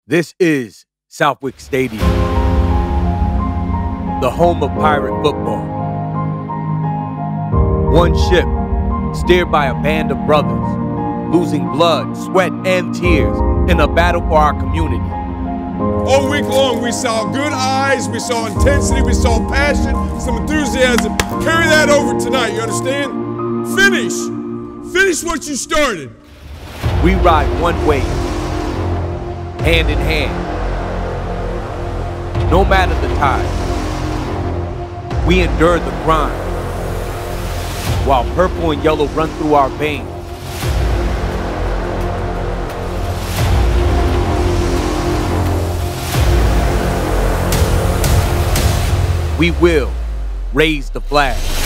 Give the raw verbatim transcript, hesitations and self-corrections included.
This is Southwick Stadium, the home of pirate football. One ship, steered by a band of brothers, losing blood, sweat, and tears in a battle for our community. All week long, we saw good eyes, we saw intensity, we saw passion, some enthusiasm. Carry that over tonight, you understand? Finish. Finish what you started. We ride one wave, hand in hand, no matter the tide. We endure the grind, while purple and yellow run through our veins. We will raise the flag.